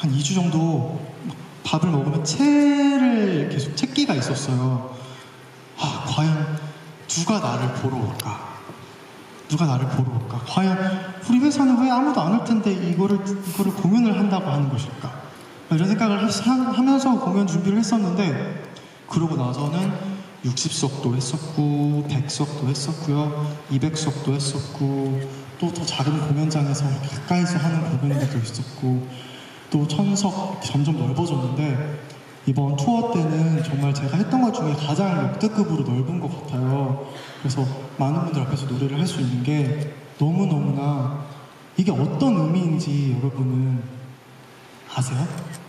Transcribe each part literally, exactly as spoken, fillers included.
한 이 주 정도 밥을 먹으면 체를 계속 채기가 있었어요. 아, 과연 누가 나를 보러 올까? 누가 나를 보러 올까? 과연 우리 회사는 왜 아무도 안 올 텐데 이거를, 이거를 공연을 한다고 하는 것일까? 이런 생각을 하면서 공연 준비를 했었는데, 그러고 나서는 육십 석도 했었고 백 석도 했었고요, 이백 석도 했었고, 또 더 작은 공연장에서 가까이서 하는 공연들도 있었고, 또 천석 점점 넓어졌는데, 이번 투어 때는 정말 제가 했던 것 중에 가장 역대급으로 넓은 것 같아요. 그래서 많은 분들 앞에서 노래를 할 수 있는 게 너무너무나, 이게 어떤 의미인지 여러분은 아세요?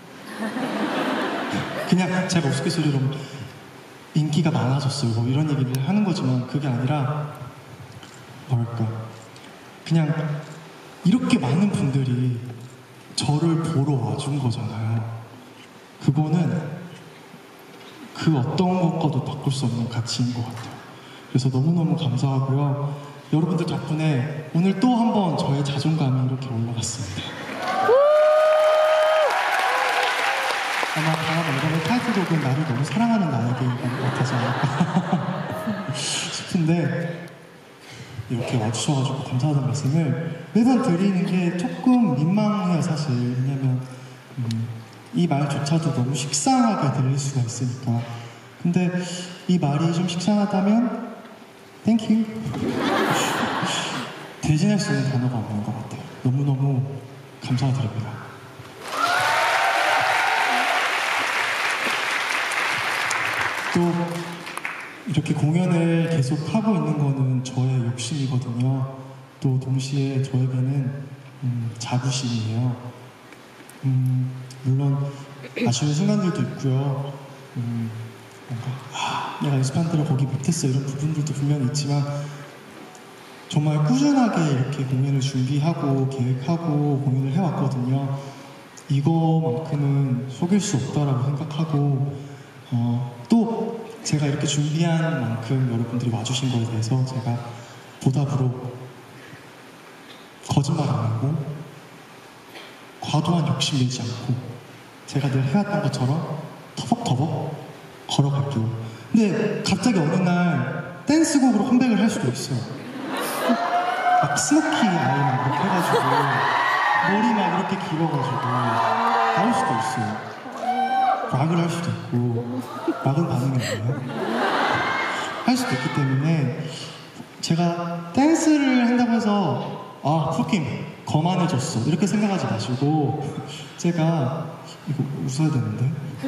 그냥 제가 우스갯소리로 인기가 많아졌어요 뭐 이런 얘기를 하는 거지만, 그게 아니라 뭐랄까, 그냥 이렇게 많은 분들이 저를 보러 와준 거잖아요. 그거는 그 어떤 것과도 바꿀 수 없는 가치인 것 같아요. 그래서 너무너무 감사하고요. 여러분들 덕분에 오늘 또 한 번 저의 자존감이 이렇게 올라갔습니다. 아마 다음 앨범의 타이틀곡은 나를 너무 사랑하는 나에게 같아서 싶은데, 이렇게 와주셔가지고 감사하다는 말씀을 매번 드리는 게 조금 민망해요, 사실. 왜냐면 음, 이 말조차도 너무 식상하게 들릴 수가 있으니까. 근데 이 말이 좀 식상하다면 땡큐 대신할 수 있는 단어가 없는 것 같아요. 너무너무 감사드립니다. 또 이렇게 공연을 계속 하고 있는 거는 저의 욕심이거든요. 또 동시에 저에게는 음, 자부심이에요. 음, 물론 아쉬운 순간들도 있고요. 음, 뭔가 아, 내가 연습한 대로 거기 못했어 이런 부분들도 분명히 있지만, 정말 꾸준하게 이렇게 공연을 준비하고 계획하고 공연을 해왔거든요. 이거만큼은 속일 수 없다라고 생각하고, 어, 또 제가 이렇게 준비한 만큼 여러분들이 와주신 거에 대해서 제가 보답으로 거짓말 안 하고 과도한 욕심 내지 않고 제가 늘 해왔던 것처럼 터벅터벅 걸어갈게요. 근데 갑자기 어느 날 댄스곡으로 컴백을 할 수도 있어요. 막 스모키 아이 막 이렇게 해가지고 머리 막 이렇게 길어가지고 나올 수도 있어요. 락을 할 수도 있고. 락은 반응이 없나요? 할 수도 있기 때문에 제가 댄스를 한다고 해서 아, 프로킴 거만해졌어 이렇게 생각하지 마시고, 제가 이거 웃어야 되는데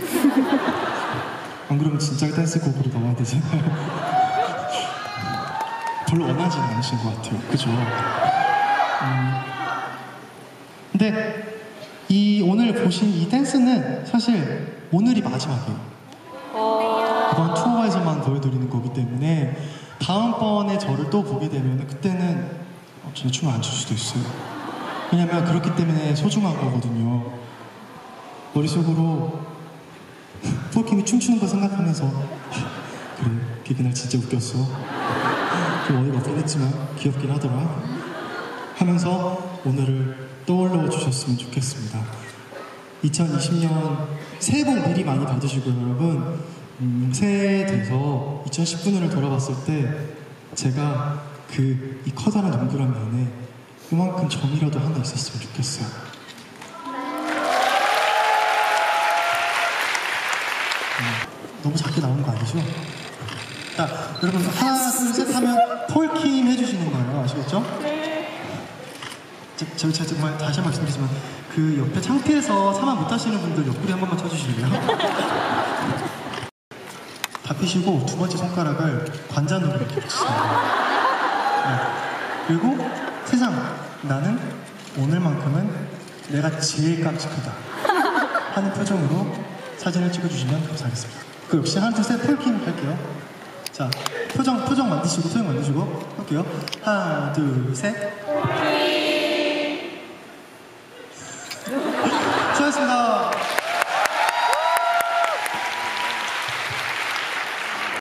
안 그러면 진짜 댄스곡으로 나와야 되잖아요. 별로 원하지는 않으신 것 같아요. 그죠? 음, 근데 이 오늘 보신 이 댄스는 사실 오늘이 마지막이에요. 이번 투어에서만 보여드리는 거기 때문에 다음번에 저를 또 보게 되면 그때는 어, 저는 춤을 안 출 수도 있어요. 왜냐면 그렇기 때문에 소중한 거거든요. 머릿속으로 프로킴이 춤추는 거 생각하면서 그래, 걔 그날 진짜 웃겼어. 좀 어이가 없긴 했지만 귀엽긴 하더라 하면서 오늘을 떠올려 주셨으면 좋겠습니다. 이천이십 년 새해 복 미리 많이 받으시고요, 여러분. 음, 새해 돼서 이천십구 년을 돌아봤을 때 제가 그 이 커다란 동그라미 안에 이만큼 점이라도 하나 있었으면 좋겠어요. 음, 너무 작게 나오는 거 아니죠? 자, 여러분 하나 둘 셋 하면 폴킴 해주시는 거예요. 아시겠죠? 저, 제가 정말 다시 한 번 말씀드리지만 그 옆에 창피해서 사만 못하시는 분들 옆구리 한 번만 쳐주시고요. 다 피시고 두 번째 손가락을 관자놀이로 이렇게 붙이세요. 네. 그리고 세상 나는 오늘만큼은 내가 제일 깜찍하다 하는 표정으로 사진을 찍어주시면 감사하겠습니다. 그 역시 하나 둘 셋 폴킴 할게요. 자, 표정 표정 만드시고 표정 만드시고 할게요. 하나 둘 셋. 수고하셨습니다.